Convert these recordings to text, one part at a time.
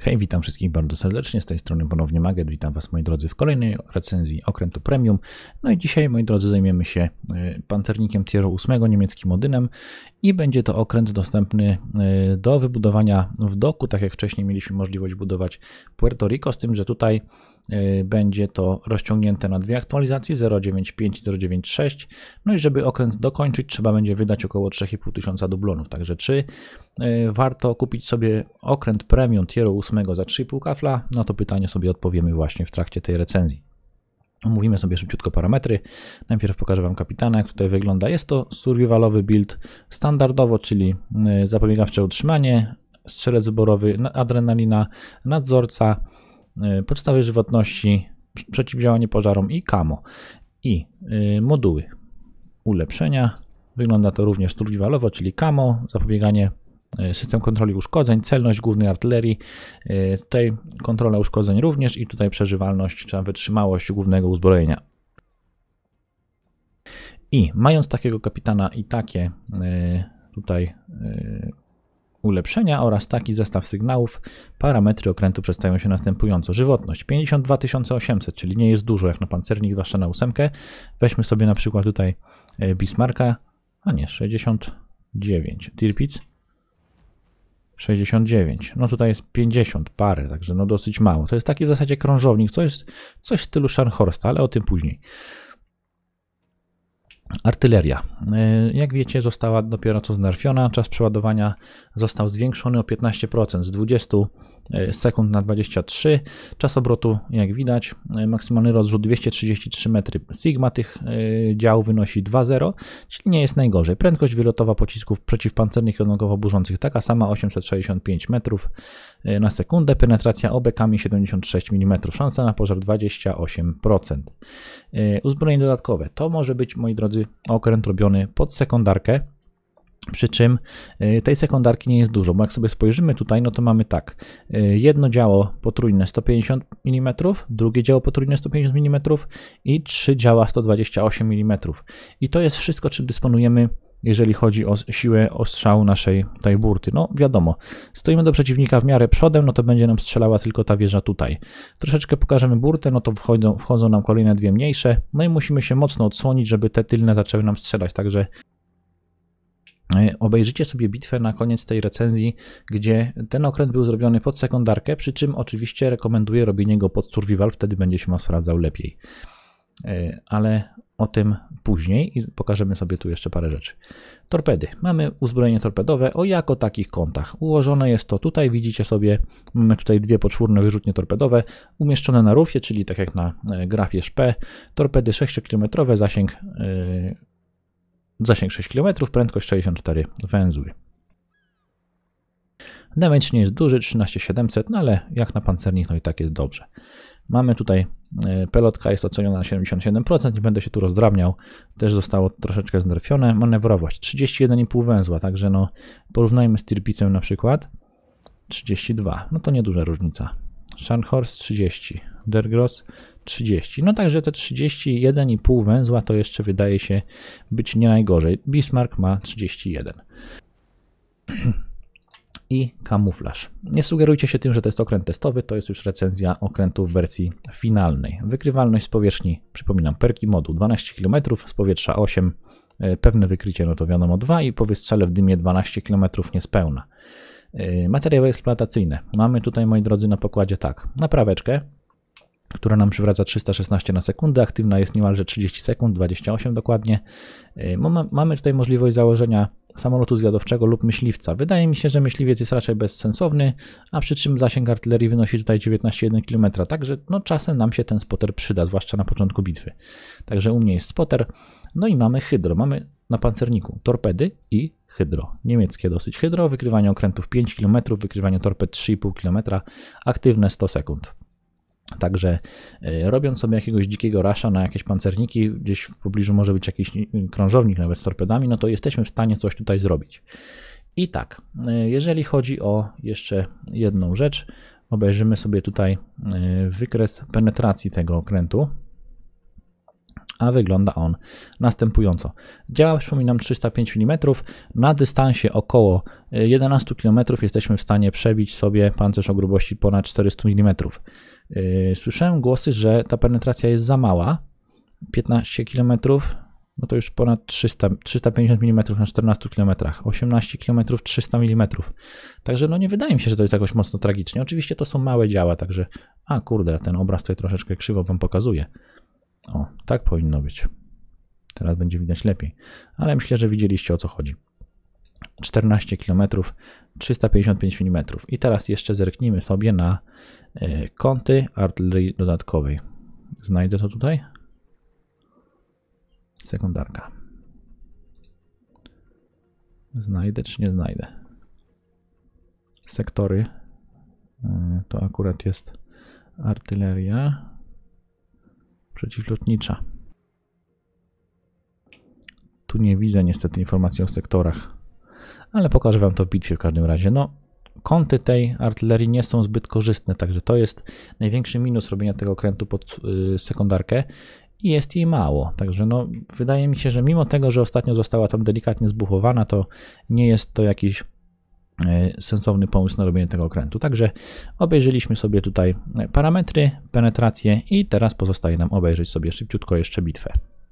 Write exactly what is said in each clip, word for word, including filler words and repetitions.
Hej, witam wszystkich bardzo serdecznie, z tej strony ponownie Maget, witam Was moi drodzy w kolejnej recenzji okrętu premium. No i dzisiaj moi drodzy zajmiemy się pancernikiem tieru ósmego niemieckim Odynem i będzie to okręt dostępny do wybudowania w doku, tak jak wcześniej mieliśmy możliwość budować Puerto Rico, z tym, że tutaj będzie to rozciągnięte na dwie aktualizacje zero dziewięć pięć i zero dziewięć sześć. No i żeby okręt dokończyć, trzeba będzie wydać około trzy i pół tysiąca dublonów. Także czy warto kupić sobie okręt premium tieru ósmego za trzy i pół kafla? No to pytanie sobie odpowiemy właśnie w trakcie tej recenzji. Omówimy sobie szybciutko parametry. Najpierw pokażę Wam kapitana, jak tutaj wygląda. Jest to survivalowy build standardowo, czyli zapobiegawcze utrzymanie, strzelec wyborowy, adrenalina, nadzorca, podstawy żywotności, przeciwdziałanie pożarom i camo. I y, moduły ulepszenia. Wygląda to również survivalowo, czyli camo, zapobieganie, y, system kontroli uszkodzeń, celność głównej artylerii, y, tutaj kontrola uszkodzeń również i tutaj przeżywalność, czy wytrzymałość głównego uzbrojenia. I mając takiego kapitana i takie y, tutaj y, ulepszenia oraz taki zestaw sygnałów, parametry okrętu przedstawią się następująco. Żywotność pięćdziesiąt dwa tysiące osiemset, czyli nie jest dużo jak na pancernik, zwłaszcza na ósemkę. Weźmy sobie na przykład tutaj Bismarcka, a nie, sześćdziesiąt dziewięć. Tirpitz sześćdziesiąt dziewięć. No tutaj jest pięćdziesiąt parę, także no dosyć mało. To jest taki w zasadzie krążownik, coś, coś w stylu Scharnhorsta, ale o tym później. Artyleria. Jak wiecie, została dopiero co znerfiona. Czas przeładowania został zwiększony o piętnaście procent z dwudziestu sekund na dwadzieścia trzy. Czas obrotu, jak widać, maksymalny rozrzut dwieście trzydzieści trzy metry. Sigma tych dział wynosi dwa zero, czyli nie jest najgorzej. Prędkość wylotowa pocisków przeciwpancernych jądrowo burzących taka sama, osiemset sześćdziesiąt pięć metrów na sekundę. Penetracja obekami siedemdziesiąt sześć milimetrów. Szansa na pożar dwadzieścia osiem procent. Uzbrojenie dodatkowe. To może być, moi drodzy, okręt robiony pod sekundarkę, przy czym tej sekundarki nie jest dużo, bo jak sobie spojrzymy tutaj, no to mamy tak, jedno działo potrójne sto pięćdziesiąt milimetrów, drugie działo potrójne sto pięćdziesiąt milimetrów i trzy działa sto dwadzieścia osiem milimetrów. I to jest wszystko, czym dysponujemy, jeżeli chodzi o siłę ostrzału naszej tej burty. No wiadomo, stoimy do przeciwnika w miarę przodem, no to będzie nam strzelała tylko ta wieża tutaj. Troszeczkę pokażemy burtę, no to wchodzą, wchodzą nam kolejne dwie mniejsze, no i musimy się mocno odsłonić, żeby te tylne zaczęły nam strzelać, także obejrzyjcie sobie bitwę na koniec tej recenzji, gdzie ten okręt był zrobiony pod sekundarkę, przy czym oczywiście rekomenduję robienie go pod survival, wtedy będzie się Wam sprawdzał lepiej. Ale o tym później i pokażemy sobie tu jeszcze parę rzeczy. Torpedy. Mamy uzbrojenie torpedowe o jako takich kątach. Ułożone jest to tutaj, widzicie sobie, mamy tutaj dwie poczwórne wyrzutnie torpedowe umieszczone na rufie, czyli tak jak na grafie Szpe. Torpedy sześciokilometrowe, zasięg, yy, zasięg sześć kilometrów, prędkość sześćdziesiąt cztery węzły. Damage nie jest duży, trzynaście tysięcy siedemset, no ale jak na pancernik, no i tak jest dobrze. Mamy tutaj pelotka, jest oceniona na siedemdziesiąt siedem procent, nie będę się tu rozdrabniał, też zostało troszeczkę znerfione. Manewrowość trzydzieści jeden i pół węzła, także no porównajmy z Tirpitzem na przykład, trzydzieści dwa, no to nieduża różnica. Scharnhorst trzydzieści, Der Gross trzydzieści, no także te trzydzieści jeden i pół węzła to jeszcze wydaje się być nie najgorzej. Bismarck ma trzydzieści jeden. I kamuflaż. Nie sugerujcie się tym, że to jest okręt testowy, to jest już recenzja okrętu w wersji finalnej. Wykrywalność z powierzchni, przypominam, perki modu dwanaście kilometrów, z powietrza osiem, pewne wykrycie, no to wiadomo dwa i po wystrzale w dymie dwanaście kilometrów niespełna. Materiały eksploatacyjne. Mamy tutaj, moi drodzy, na pokładzie tak, napraweczkę, która nam przywraca trzysta szesnaście na sekundę, aktywna jest niemalże trzydzieści sekund, dwadzieścia osiem dokładnie. Mamy tutaj możliwość założenia samolotu zwiadowczego lub myśliwca. Wydaje mi się, że myśliwiec jest raczej bezsensowny, a przy czym zasięg artylerii wynosi tutaj dziewiętnaście przecinek jeden kilometra, także no czasem nam się ten spotter przyda, zwłaszcza na początku bitwy. Także u mnie jest spotter. No i mamy hydro, mamy na pancerniku torpedy i hydro. Niemieckie dosyć hydro, wykrywanie okrętów pięć kilometrów, wykrywanie torped trzy i pół kilometra, aktywne sto sekund. Także y, robiąc sobie jakiegoś dzikiego rasza na jakieś pancerniki, gdzieś w pobliżu może być jakiś krążownik nawet z torpedami, no to jesteśmy w stanie coś tutaj zrobić. I tak, y, jeżeli chodzi o jeszcze jedną rzecz, obejrzymy sobie tutaj y, wykres penetracji tego okrętu. a wygląda on następująco. Działa, przypominam, trzysta pięć milimetrów. Na dystansie około jedenaście kilometrów jesteśmy w stanie przebić sobie pancerz o grubości ponad czterysta milimetrów. Słyszałem głosy, że ta penetracja jest za mała. piętnaście kilometrów, no to już ponad trzysta, trzysta pięćdziesiąt milimetrów na czternastu kilometrach. osiemnaście kilometrów, trzysta milimetrów. Także no nie wydaje mi się, że to jest jakoś mocno tragicznie. Oczywiście to są małe działa, także... A kurde, ten obraz tutaj troszeczkę krzywo wam pokazuje. O, tak powinno być. Teraz będzie widać lepiej. Ale myślę, że widzieliście, o co chodzi. czternaście kilometrów, trzysta pięćdziesiąt pięć milimetrów. I teraz jeszcze zerknijmy sobie na y, kąty artylerii dodatkowej. Znajdę to tutaj. Sekundarka. Znajdę czy nie znajdę? Sektory. Y, to akurat jest artyleria przeciwlotnicza. Tu nie widzę niestety informacji o sektorach, ale pokażę wam to w bitwie w każdym razie. No, kąty tej artylerii nie są zbyt korzystne, także to jest największy minus robienia tego okrętu pod y, sekundarkę i jest jej mało. Także no, wydaje mi się, że mimo tego, że ostatnio została tam delikatnie zbuchowana, to nie jest to jakiś sensowny pomysł na robienie tego okrętu. Także obejrzeliśmy sobie tutaj parametry, penetrację i teraz pozostaje nam obejrzeć sobie szybciutko jeszcze bitwę.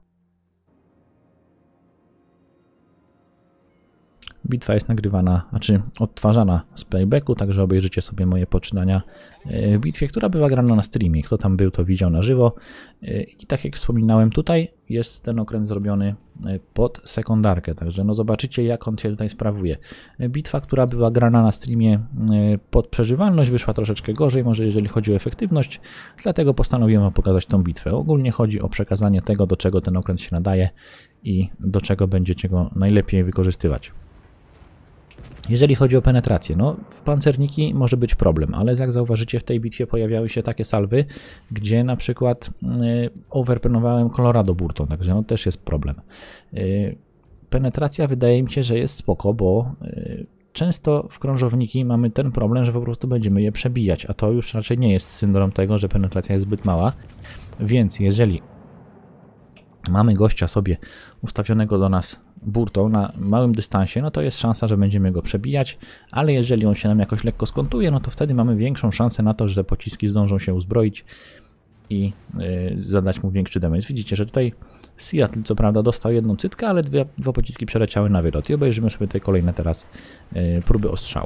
Bitwa jest nagrywana, znaczy odtwarzana z playbacku, także obejrzycie sobie moje poczynania w bitwie, która była grana na streamie. Kto tam był, to widział na żywo. I tak jak wspominałem, tutaj jest ten okręt zrobiony pod sekundarkę, także no zobaczycie, jak on się tutaj sprawuje. Bitwa, która była grana na streamie pod przeżywalność, wyszła troszeczkę gorzej, może jeżeli chodzi o efektywność, dlatego postanowiłem wam pokazać tą bitwę. Ogólnie chodzi o przekazanie tego, do czego ten okręt się nadaje i do czego będziecie go najlepiej wykorzystywać. Jeżeli chodzi o penetrację, no w pancerniki może być problem, ale jak zauważycie, w tej bitwie pojawiały się takie salwy, gdzie na przykład y, overpenowałem Colorado Burton, także no też jest problem. Y, penetracja wydaje mi się, że jest spoko, bo y, często w krążowniki mamy ten problem, że po prostu będziemy je przebijać, a to już raczej nie jest syndrom tego, że penetracja jest zbyt mała, więc jeżeli mamy gościa sobie ustawionego do nas burtą na małym dystansie, no to jest szansa, że będziemy go przebijać, ale jeżeli on się nam jakoś lekko skontuje, no to wtedy mamy większą szansę na to, że pociski zdążą się uzbroić i yy, zadać mu większy damage. Widzicie, że tutaj Seattle co prawda dostał jedną cytkę, ale dwie, dwa pociski przeleciały na wylot i obejrzymy sobie tutaj kolejne teraz yy, próby ostrzału.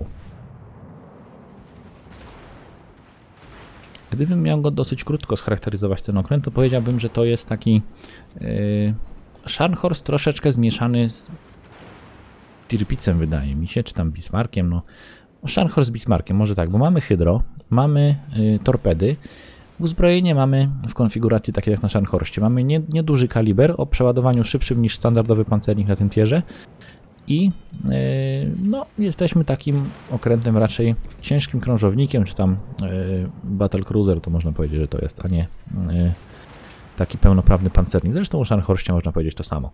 Gdybym miał go dosyć krótko scharakteryzować ten okręt, to powiedziałbym, że to jest taki yy, Scharnhorst troszeczkę zmieszany z Tirpicem, wydaje mi się, czy tam Bismarckiem. No, Scharnhorst z Bismarckiem, może tak, bo mamy hydro, mamy y, torpedy, uzbrojenie mamy w konfiguracji takiej jak na Scharnhorstie. Mamy nie, nieduży kaliber o przeładowaniu szybszym niż standardowy pancernik na tym tierze i y, no, jesteśmy takim okrętem raczej ciężkim krążownikiem, czy tam y, battle cruiser, to można powiedzieć, że to jest, a nie y, taki pełnoprawny pancernik. Zresztą o Scharnhorstie można powiedzieć to samo.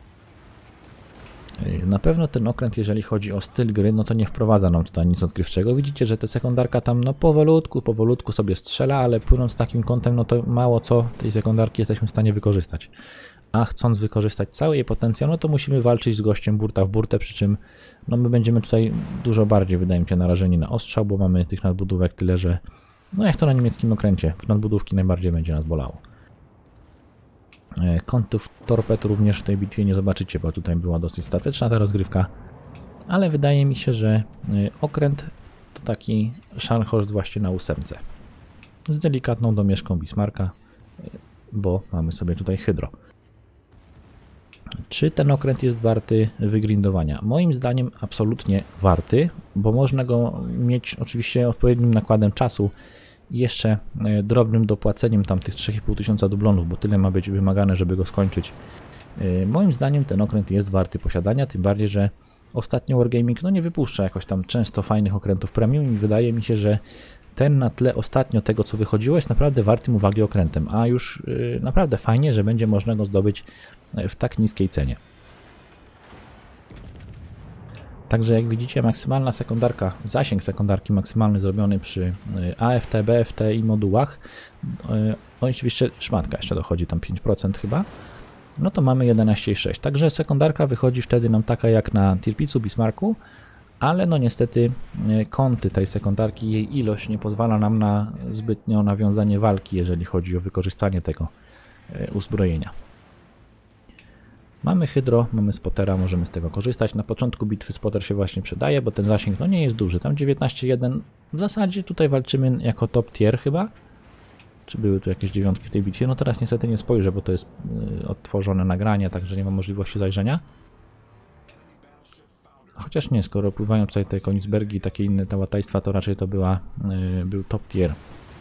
Na pewno ten okręt, jeżeli chodzi o styl gry, no to nie wprowadza nam tutaj nic odkrywczego. Widzicie, że ta sekundarka tam no powolutku, powolutku sobie strzela, ale płynąc takim kątem, no to mało co tej sekundarki jesteśmy w stanie wykorzystać. A chcąc wykorzystać cały jej potencjał, no to musimy walczyć z gościem burta w burtę, przy czym no my będziemy tutaj dużo bardziej, wydaje mi się, narażeni na ostrzał, bo mamy tych nadbudówek tyle, że no jak to na niemieckim okręcie, w nadbudówki najbardziej będzie nas bolało. Kątów torped również w tej bitwie nie zobaczycie, bo tutaj była dosyć statyczna ta rozgrywka, ale wydaje mi się, że okręt to taki Scharnhorst właśnie na ósemce z delikatną domieszką Bismarcka, bo mamy sobie tutaj hydro. Czy ten okręt jest warty wygrindowania? Moim zdaniem absolutnie warty, bo można go mieć oczywiście odpowiednim nakładem czasu i jeszcze drobnym dopłaceniem tam tych trzy i pół tysiąca dublonów, bo tyle ma być wymagane, żeby go skończyć. Moim zdaniem ten okręt jest warty posiadania, tym bardziej, że ostatnio Wargaming no nie wypuszcza jakoś tam często fajnych okrętów premium i wydaje mi się, że ten na tle ostatnio tego, co wychodziło, jest naprawdę wartym uwagi okrętem, a już yy, naprawdę fajnie, że będzie można go zdobyć w tak niskiej cenie. Także jak widzicie, maksymalna sekundarka, zasięg sekundarki maksymalny zrobiony przy A F T, B F T i modułach. No i oczywiście szmatka jeszcze dochodzi, tam pięć procent chyba. no to mamy jedenaście i sześć. Także sekundarka wychodzi wtedy nam taka jak na Tirpicu, Bismarcku, ale no niestety kąty tej sekundarki, jej ilość nie pozwala nam na zbytnio nawiązanie walki, jeżeli chodzi o wykorzystanie tego uzbrojenia. Mamy hydro, mamy spotera, możemy z tego korzystać. Na początku bitwy spoter się właśnie przydaje, bo ten zasięg no nie jest duży. Tam dziewiętnaście jeden. W zasadzie tutaj walczymy jako top tier chyba. Czy były tu jakieś dziewiątki w tej bitwie? No teraz niestety nie spojrzę, bo to jest yy, odtworzone nagranie, także nie ma możliwości zajrzenia. Chociaż nie, skoro pływają tutaj te Konigsbergi i takie inne tałataństwa, to raczej to była, yy, był top tier.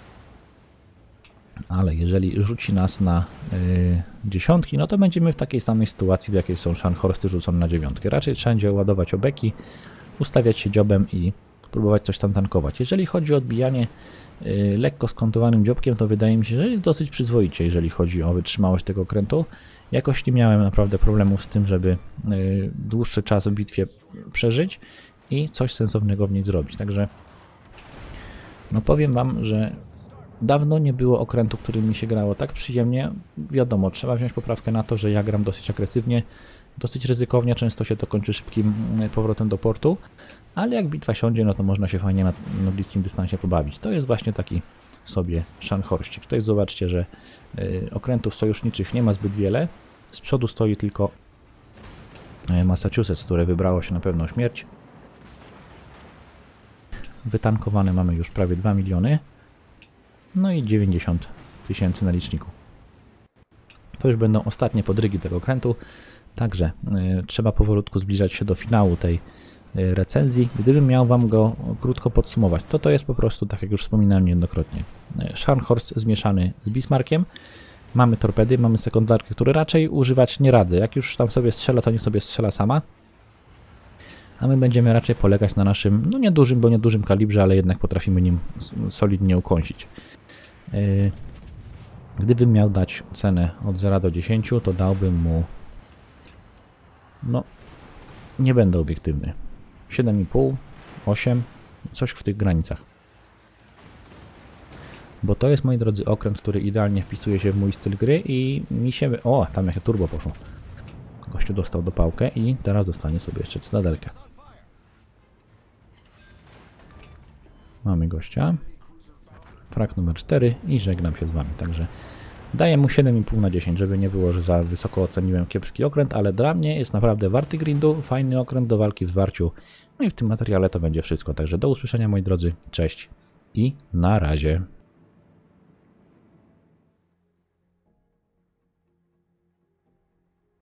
Ale jeżeli rzuci nas na yy, dziesiątki, no to będziemy w takiej samej sytuacji, w jakiej są Scharnhorsty rzucone na dziewiątki. Raczej trzeba będzie ładować obeki, ustawiać się dziobem i próbować coś tam tankować. Jeżeli chodzi o odbijanie yy, lekko skontowanym dziobkiem, to wydaje mi się, że jest dosyć przyzwoicie, jeżeli chodzi o wytrzymałość tego okrętu. Jakoś nie miałem naprawdę problemów z tym, żeby yy, dłuższy czas w bitwie przeżyć i coś sensownego w niej zrobić. Także no powiem Wam, że dawno nie było okrętu, który mi się grało tak przyjemnie. Wiadomo, trzeba wziąć poprawkę na to, że ja gram dosyć agresywnie, dosyć ryzykownie, często się to kończy szybkim powrotem do portu, ale jak bitwa siądzie, no to można się fajnie na, na bliskim dystansie pobawić. To jest właśnie taki sobie Scharnhorścik. Tutaj zobaczcie, że y, okrętów sojuszniczych nie ma zbyt wiele. Z przodu stoi tylko y, Massachusetts, które wybrało się na pewną śmierć. Wytankowane mamy już prawie dwa miliony. No i dziewięćdziesiąt tysięcy na liczniku. To już będą ostatnie podrygi tego okrętu, także y, trzeba powolutku zbliżać się do finału tej y, recenzji. Gdybym miał Wam go krótko podsumować, to to jest po prostu, tak jak już wspominałem niejednokrotnie, y, Scharnhorst zmieszany z Bismarckiem. Mamy torpedy, mamy sekundarkę, które raczej używać nie radzę. Jak już tam sobie strzela, to niech sobie strzela sama. A my będziemy raczej polegać na naszym, no niedużym, bo niedużym kalibrze, ale jednak potrafimy nim solidnie ukąsić. Gdybym miał dać cenę od zera do dziesięciu, to dałbym mu, no nie będę obiektywny, siedem i pół, osiem, coś w tych granicach. Bo to jest, moi drodzy, okręt, który idealnie wpisuje się w mój styl gry i mi się... O, tam jakie turbo poszło. Gościu dostał dopałkę i teraz dostanie sobie jeszcze cytadelkę. Mamy gościa. Frak numer cztery i żegnam się z Wami. Także daję mu siedem i pół na dziesięć, żeby nie było, że za wysoko oceniłem kiepski okręt, ale dla mnie jest naprawdę warty grindu, fajny okręt do walki w zwarciu. No i w tym materiale to będzie wszystko. Także do usłyszenia, moi drodzy. Cześć i na razie.